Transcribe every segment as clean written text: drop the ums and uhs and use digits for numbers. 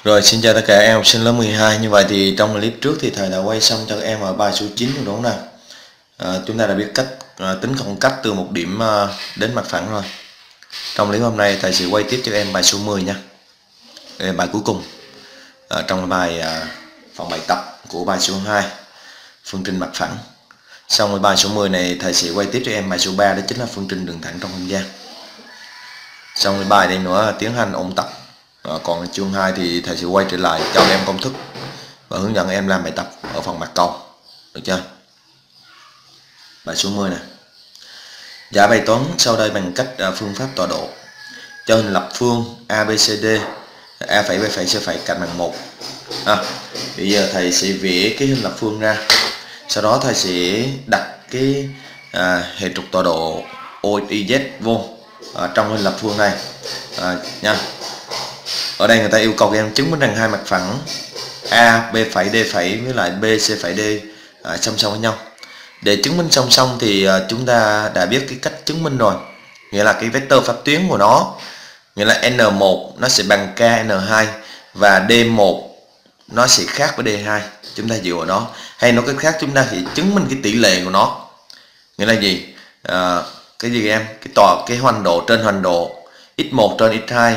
Rồi, xin chào tất cả em học sinh lớp 12. Như vậy thì trong clip trước thì thầy đã quay xong cho các em ở bài số 9 rồi đúng không nào? Chúng ta đã biết cách tính khoảng cách từ một điểm đến mặt phẳng rồi. Trong clip hôm nay thầy sẽ quay tiếp cho các em bài số 10 nha. Đây là bài cuối cùng trong bài phần bài tập của bài số 2, phương trình mặt phẳng. Xong với bài số 10 này thầy sẽ quay tiếp cho em bài số 3, đó chính là phương trình đường thẳng trong không gian. Xong với bài này nữa là tiến hành ôn tập. Còn chương 2 thì thầy sẽ quay trở lại cho em công thức và hướng dẫn em làm bài tập ở phần mặt cầu, được chưa? Bài số 10 này. Giải bài toán sau đây bằng cách phương pháp tọa độ. Cho hình lập phương ABCD, A phẩy B phẩy C phẩy cạnh bằng 1. Bây giờ thầy sẽ vẽ cái hình lập phương ra. Sau đó thầy sẽ đặt cái hệ trục tọa độ OXY vô trong hình lập phương này nha. Ở đây người ta yêu cầu các em chứng minh rằng hai mặt phẳng A, B phẩy, D phẩy với lại B, C phẩy, D song song với nhau. Để chứng minh song song thì chúng ta đã biết cái cách chứng minh rồi. Nghĩa là cái vector pháp tuyến của nó, nghĩa là N1 nó sẽ bằng KN2 và D1 nó sẽ khác với D2. Chúng ta dựa vào nó. Hay nói cách khác, chúng ta sẽ chứng minh cái tỷ lệ của nó. Nghĩa là gì? Cái gì em? Cái hoành độ trên hoành độ x1 trên x2.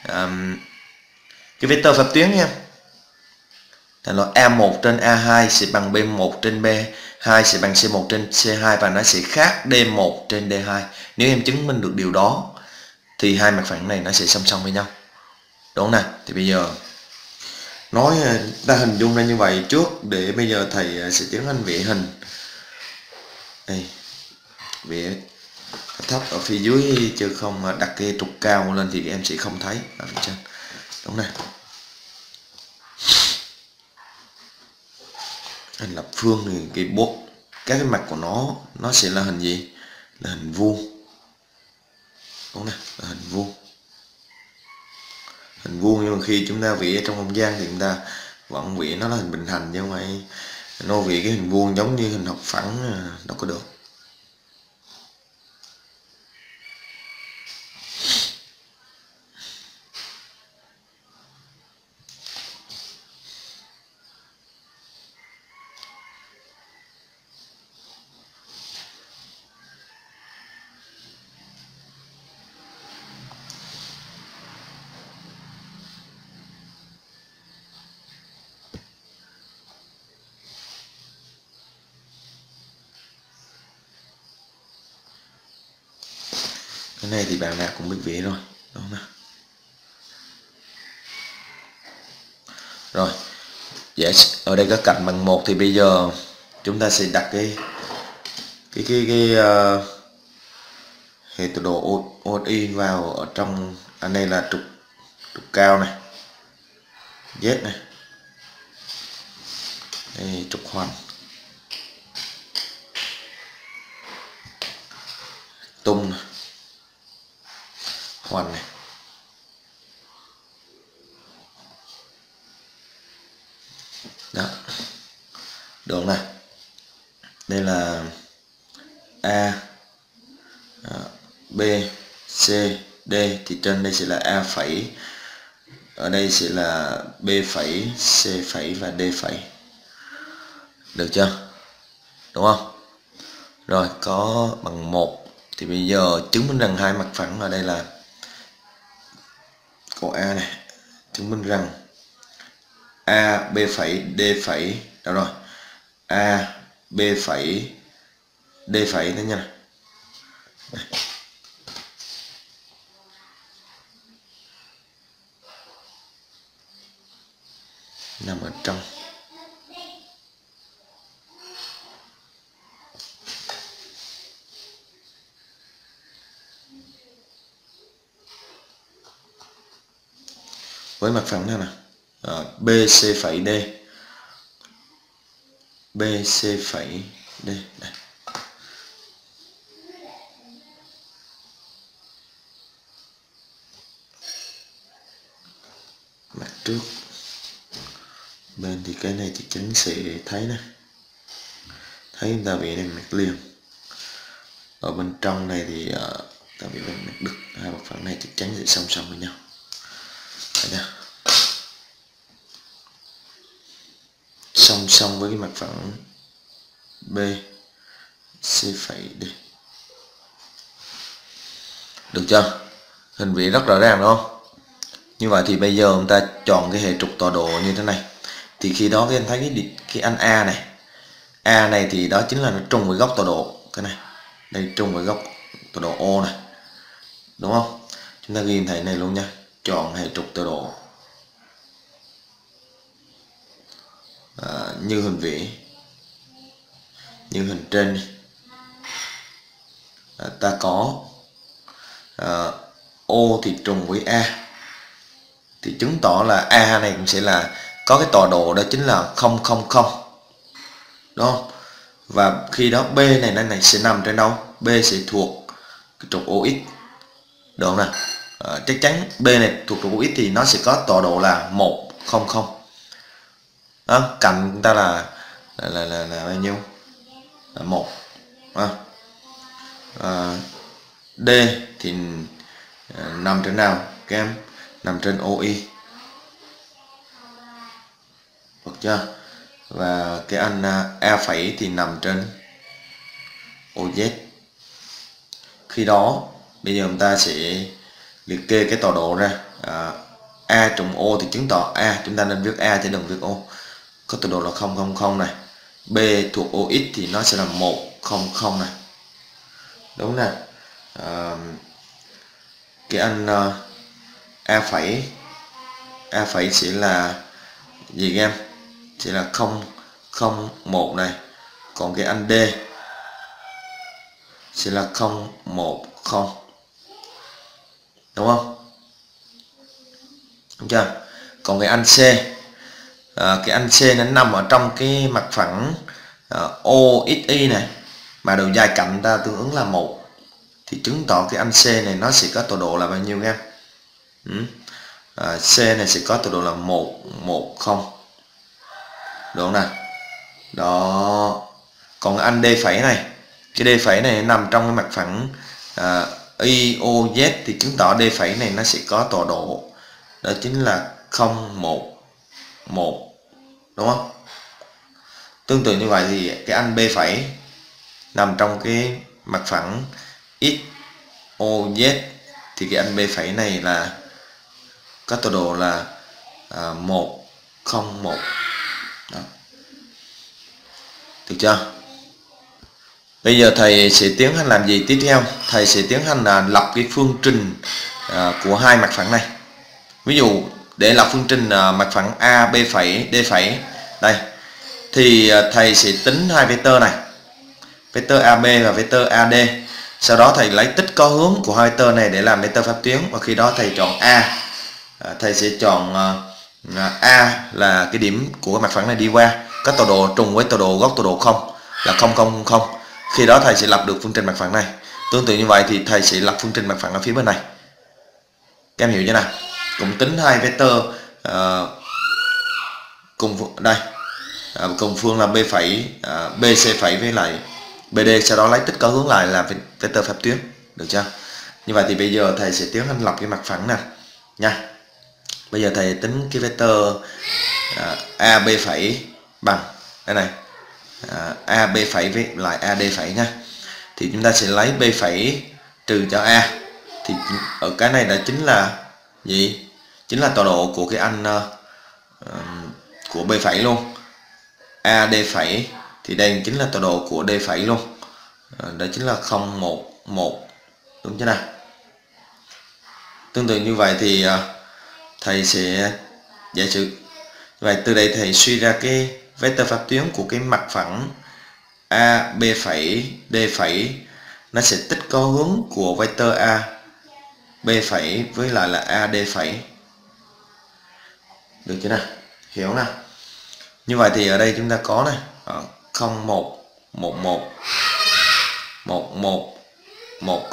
Cái vector pháp tuyến nha. Thành là A1 trên A2 sẽ bằng B1 trên B2 sẽ bằng C1 trên C2 và nó sẽ khác D1 trên D2. Nếu em chứng minh được điều đó thì hai mặt phẳng này nó sẽ song song với nhau. Đúng không nào? Thì bây giờ nói ta hình dung ra như vậy trước, để bây giờ thầy sẽ tiến hành vẽ hình. Đây. Vẽ thấp ở phía dưới chứ không đặt cái trục cao lên thì em sẽ không thấy ở phía trên. Đúng này. Hình lập phương thì cái các cái mặt của nó sẽ là hình gì? Là hình vuông. Đúng này, là hình vuông. Hình vuông, nhưng mà khi chúng ta vẽ trong không gian thì chúng ta vẫn vẽ nó là hình bình hành, nhưng mà nó vẽ cái hình vuông giống như hình học phẳng đâu có được. Cái này thì bạn nào cũng biết vẽ rồi, đúng không nào? Rồi, yes. Ở đây có cạnh bằng 1 thì bây giờ chúng ta sẽ đặt cái hệ tọa độ OXY vào ở trong. Anh đây là trục cao này, Z này, đây trục hoành, tung này, hoành này. Đó, đường này, đây là A, B, C, D, thì trên đây sẽ là A phẩy, ở đây sẽ là B phẩy, C phẩy và D phẩy. Được chưa? Đúng không? Rồi, có bằng 1 thì bây giờ chứng minh rằng hai mặt phẳng ở đây là câu A này, chứng minh rằng A, B phẩy, D phẩy, đâu rồi? A, B phẩy, D phẩy đó nha. Đây. Nằm ở trong. Với mặt phẳng này nè. BC phẩy D, BC phẩy D đây. Mặt trước bên thì cái này chắc chắn sẽ thấy nè, thấy ta vẽ đây mặt liền. Ở bên trong này thì ta vẽ mặt đứt. Hai mặt phẳng này chắc chắn sẽ song song với nhau. Thấy chưa? song song với cái mặt phẳng B C phẩy D. Được chưa? Hình vẽ rất rõ ràng đúng không? Như vậy thì bây giờ chúng ta chọn cái hệ trục tọa độ như thế này. Thì khi đó các em thấy cái anh A này. A này thì đó chính là nó trùng với góc tọa độ. Cái này. Đây trùng với góc tọa độ O này. Đúng không? Chúng ta ghi thấy này luôn nha. Chọn hệ trục tọa độ. Như hình vẽ. Như hình trên. Ta có O thì trùng với A. Thì chứng tỏ là A này cũng sẽ là có cái tọa độ đó chính là 000. Đúng không? Và khi đó B này sẽ nằm trên đâu? B sẽ thuộc cái trục OX. Được không nào? Chắc chắn B này thuộc trục OX thì nó sẽ có tọa độ là 100. Đó, cạnh chúng ta là bao nhiêu? Là 1. D thì nằm trên nào các em? Nằm trên OI. Được chưa? Và cái anh A phẩy thì nằm trên OZ. Khi đó bây giờ chúng ta sẽ liệt kê cái tọa độ ra. A trùng O thì chứng tỏ A, chúng ta nên viết A chứ đừng viết O. Có tọa độ là 000 này. B thuộc OX thì nó sẽ là 100 này. Đúng nè. Cái anh A phẩy sẽ là gì các em? Sẽ là 001 này. Còn cái anh D sẽ là 010. Đúng không? Đúng chưa? Còn cái anh C, cái anh C nó nằm ở trong cái mặt phẳng OXY này, mà độ dài cạnh ta tương ứng là 1. Thì chứng tỏ cái anh C này nó sẽ có tọa độ là bao nhiêu em? C này sẽ có tọa độ là 110. Đúng không nào? Đó. Còn anh D phẩy này, cái D phẩy này nằm trong cái mặt phẳng IOZ thì chứng tỏ D phẩy này nó sẽ có tọa độ đó chính là 011. Đúng không? Tương tự như vậy thì cái anh B phẩy nằm trong cái mặt phẳng XOZ thì cái anh B phẩy này là có tọa độ là 101. Đó. Được chưa? Bây giờ thầy sẽ tiến hành làm gì tiếp theo? Thầy sẽ tiến hành là lập cái phương trình của hai mặt phẳng này. Ví dụ để lập phương trình mặt phẳng A, B phẩy, D phẩy đây, thì thầy sẽ tính hai vectơ này, vectơ AB và vectơ AD. Sau đó thầy lấy tích có hướng của hai vectơ này để làm vectơ pháp tuyến, và khi đó thầy chọn A. Thầy sẽ chọn A là cái điểm của mặt phẳng này đi qua, có tọa độ trùng với tọa độ góc tọa độ 0 là 000. Khi đó thầy sẽ lập được phương trình mặt phẳng này. Tương tự như vậy thì thầy sẽ lập phương trình mặt phẳng ở phía bên này. Các em hiểu chưa nào? Cũng tính hai vectơ cùng đây, cùng phương là B phẩy, BC phẩy với lại BD, sau đó lấy tích có hướng lại là vectơ pháp tuyến. Được chưa? Như vậy thì bây giờ thầy sẽ tiến hành lập cái mặt phẳng nè nha. Bây giờ thầy tính cái vectơ AB phẩy bằng đây này, AB phẩy với lại AD phẩy nha. Thì chúng ta sẽ lấy B phẩy trừ cho A. Thì ở cái này đã chính là gì? Chính là tọa độ của cái anh của B phẩy luôn. AD phẩy thì đây chính là tọa độ của D phẩy luôn. Đó chính là 011. Đúng chưa nào? Tương tự như vậy thì thầy sẽ giả sử vậy, từ đây thầy suy ra cái vectơ pháp tuyến của cái mặt phẳng A, B phẩy, D phẩy, nó sẽ tích có hướng của vectơ A, B phẩy với lại là AD phẩy. Được chưa nào? Hiểu nào? Như vậy thì ở đây chúng ta có này 01 11 11 10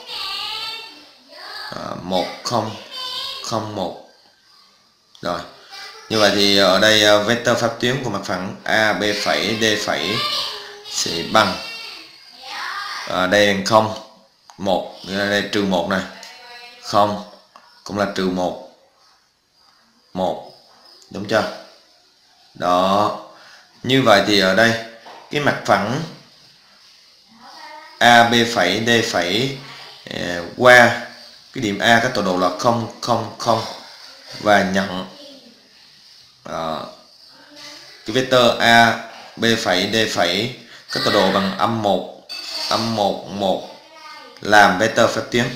1001. Rồi. Như vậy thì ở đây vectơ pháp tuyến của mặt phẳng A, B phẩy, D phẩy sẽ bằng đây là 0 1, đây trừ 1 này, 0 cũng là trừ 1 1. Đúng chưa? Đó. Như vậy thì ở đây cái mặt phẳng AB phẩy D phẩy qua cái điểm A có tọa độ là 0, 0, 0 và nhận cái vector A B phẩy D phẩy có tọa độ bằng âm 1, 1 làm vector phép tuyến.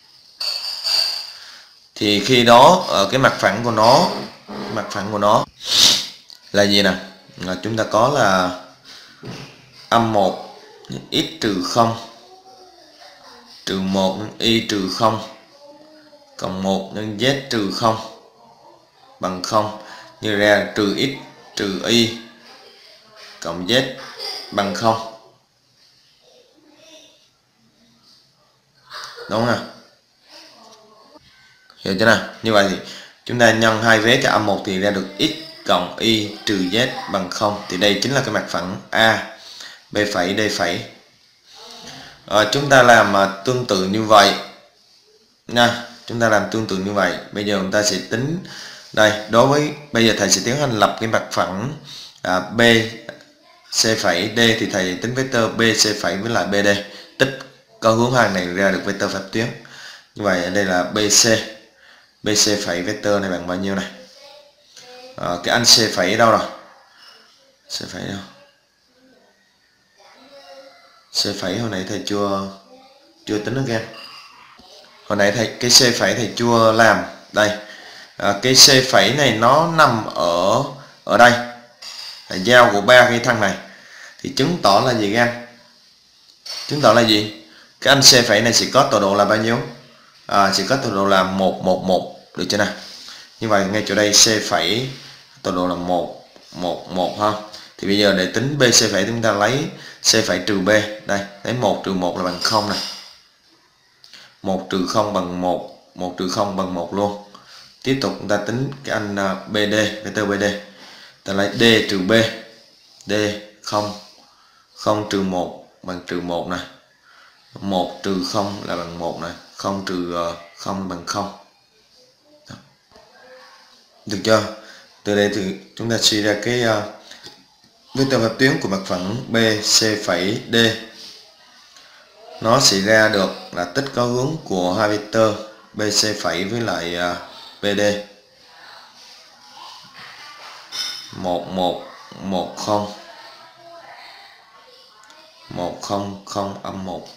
Thì khi đó ở cái mặt phẳng của nó là gì nè? Chúng ta có là âm 1 x trừ 0 trừ 1 nhân y trừ 0 cộng 1 nhân z trừ 0 bằng 0, như ra trừ x trừ y cộng z bằng 0. Đúng không nào? Hiểu chưa nào? Như vậy thì chúng ta nhân hai vế cho âm 1 thì ra được x cộng y trừ z bằng 0. Thì đây chính là cái mặt phẳng A B phẩy D phẩy. Chúng ta làm tương tự như vậy nha. Chúng ta làm tương tự như vậy. Bây giờ chúng ta sẽ tính đây. Bây giờ thầy sẽ tiến hành lập cái mặt phẳng B C phẩy D, thì thầy tính vector B C phẩy với lại BD, tích có hướng hàng này ra được vector phép tuyến. Như vậy ở đây là BC phẩy vector này bằng bao nhiêu này? Cái anh C phẩy ở đâu rồi? C phẩy đâu? C phẩy hồi nãy thầy chưa tính được em. Hồi nãy thầy cái C phẩy thầy chưa làm. Đây. Cái C phẩy này nó nằm ở đây. Là giao của ba cái thằng này. Thì chứng tỏ là gì em? Chứng tỏ là gì? Cái anh C phẩy này sẽ có tọa độ là bao nhiêu? Sẽ có tọa độ là 1, 1, 1, được chưa nào? Như vậy ngay chỗ đây C phẩy tọa độ là 1, 1, 1 ha. Thì bây giờ để tính BC phẩy chúng ta lấy C phẩy trừ B. Đây, lấy 1 trừ 1 là bằng 0 này. 1 trừ 0 bằng 1, 1 trừ 0 bằng 1 luôn. Tiếp tục chúng ta tính cái anh BD, vector BD. Ta lấy D trừ B. D 0, 0 trừ 1 bằng trừ 1 này. 1 trừ 0 là bằng 1 này, 0 trừ 0 bằng 0. Đó. Được chưa? Từ đây thì chúng ta suy ra cái vector phép tuyến của mặt phẳng BC phẩy D. Nó sẽ ra được là tích có hướng của hai vector BC phẩy với lại BD. 1, 1, 1, 0 1, 0, 0, âm 1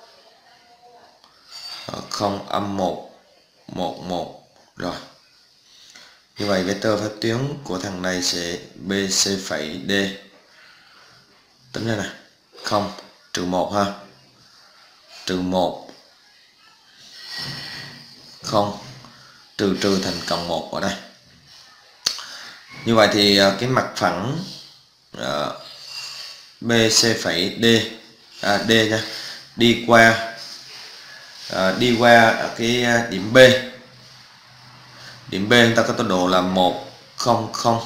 0, âm 1 1, 1 rồi. Như vậy vector phép tuyến của thằng này sẽ BC phẩy D. Tính ra này 0 trừ 1 ha, trừ 1 0 trừ thành cộng 1 ở đây. Như vậy thì cái mặt phẳng BC phẩy D D nha, đi qua cái điểm B. Điểm B chúng ta có tọa độ là 1, 0, 0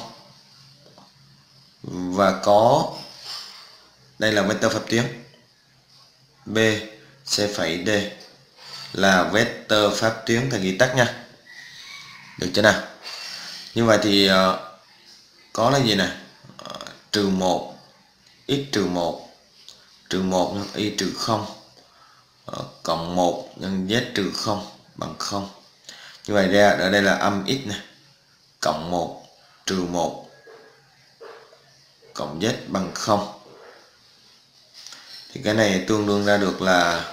và có đây là vector phép tuyến B C phẩy D là vector phép tuyến, thầy ghi tắt nha. Được chưa nào? Như vậy thì có là gì nè? Trừ 1 x trừ 1 trừ 1 nhân y trừ 0 cộng 1 nhân z trừ 0 bằng 0. Như vậy ra ở đây là âm x này cộng 1 trừ 1 cộng z bằng 0. Thì cái này tương đương ra được là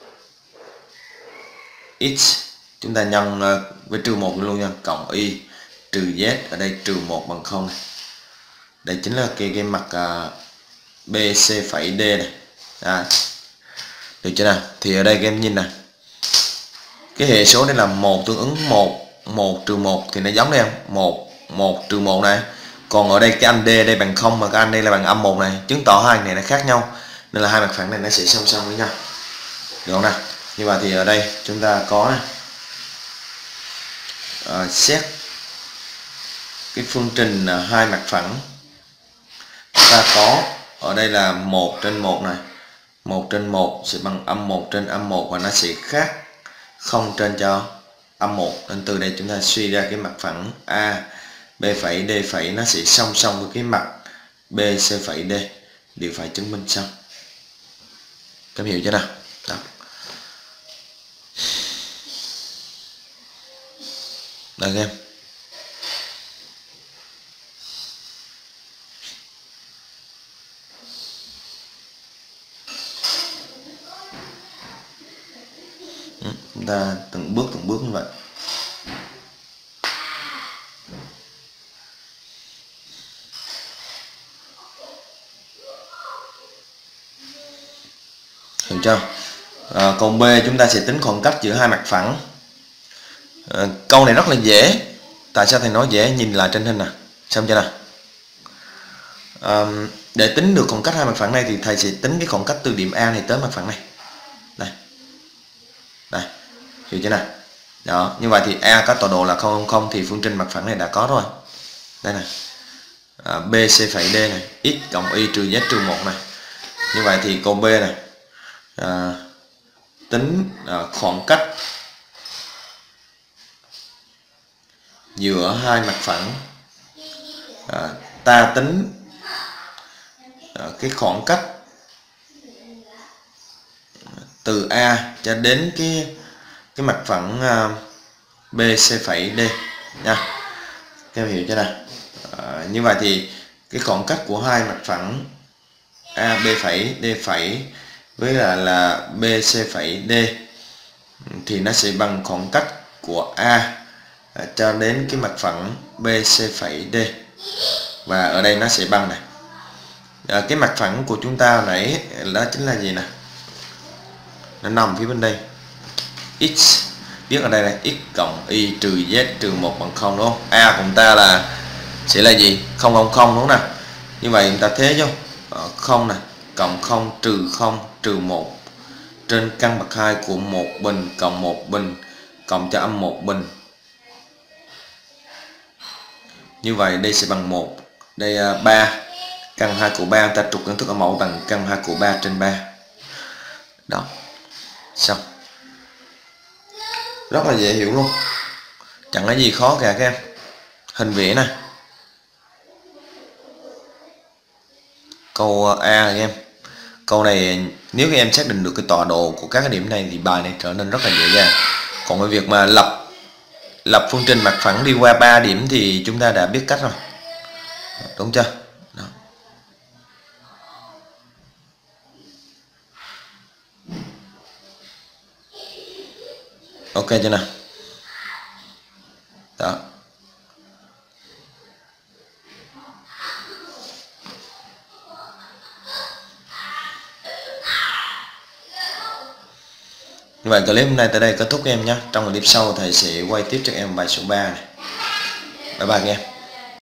x, chúng ta nhân với trừ 1 luôn nha, cộng y trừ z, ở đây trừ 1 bằng 0 này. Đây chính là cái mặt BC phẩy D này. Được chưa nào? Thì ở đây các em nhìn này, cái hệ số đây là 1 tương ứng 1, 1 trừ 1 thì nó giống đây không? 1, 1 trừ 1 này. Còn ở đây cái anh D đây bằng 0 mà cái anh đây là bằng âm 1 này, chứng tỏ hai này nó khác nhau. Nên là hai mặt phẳng này nó sẽ song song với nhau. Được không nào? Như vậy thì ở đây chúng ta có này, xét cái phương trình hai mặt phẳng. Ta có ở đây là 1 trên 1 này, 1 trên 1 sẽ bằng âm 1 trên âm 1 và nó sẽ khác 0 trên cho âm 1. Nên từ đây chúng ta suy ra cái mặt phẳng A B phẩy D phẩy nó sẽ song song với cái mặt BC phẩy D đều phải chứng minh xong. Các em hiểu chưa nào? Đó. Được em. Chúng ta từng bước như vậy. Hiểu chưa? Câu B chúng ta sẽ tính khoảng cách giữa hai mặt phẳng. Câu này rất là dễ. Tại sao thầy nói dễ? Nhìn lại trên hình nè, xem chưa nào? Để tính được khoảng cách hai mặt phẳng này thì thầy sẽ tính cái khoảng cách từ điểm A này tới mặt phẳng này. Đây, hiểu chưa nào? Đó, như vậy thì A có tọa độ là 0, 0 thì phương trình mặt phẳng này đã có rồi. Đây này, BC phẩy D này, x cộng y trừ z trừ 1 này. Như vậy thì câu B này, tính khoảng cách giữa hai mặt phẳng. Ta tính cái khoảng cách từ A cho đến cái mặt phẳng BC phẩy D nha. Các em hiểu chưa nào? Như vậy thì cái khoảng cách của hai mặt phẳng AB phẩy D phẩy với là BC phẩy D thì nó sẽ bằng khoảng cách của A cho đến cái mặt phẳng BC phẩy D, và ở đây nó sẽ bằng này. Cái mặt phẳng của chúng ta nãy đó chính là gì nè? Nó nằm phía bên đây. X biết ở đây là x cộng y trừ z trừ 1 bằng 0 đúng không? A của chúng ta là sẽ là gì? 0, 0, 0 đúng không nào? Như vậy chúng ta thế chứ 0 này cộng 0 trừ 0 trừ 1 trên căn bậc 2 của 1 bình cộng 1 bình cộng cho âm 1 bình. Như vậy đây sẽ bằng 1. Đây 3. Căn 2 của 3 ta trục công thức ở mẫu bằng căn 2 của 3 trên 3. Đó. Xong. Rất là dễ hiểu luôn. Chẳng có gì khó cả các em. Hình vẽ này. Câu A các em. Câu này nếu các em xác định được cái tọa độ của các cái điểm này thì bài này trở nên rất là dễ dàng. Còn cái việc mà lập phương trình mặt phẳng đi qua 3 điểm thì chúng ta đã biết cách rồi. Đúng chưa? Đó. Ok chưa nào? Đó. Như vậy clip hôm nay tới đây kết thúc em nhé. Trong clip sau thầy sẽ quay tiếp cho em bài số 3 này. Bye bye các em.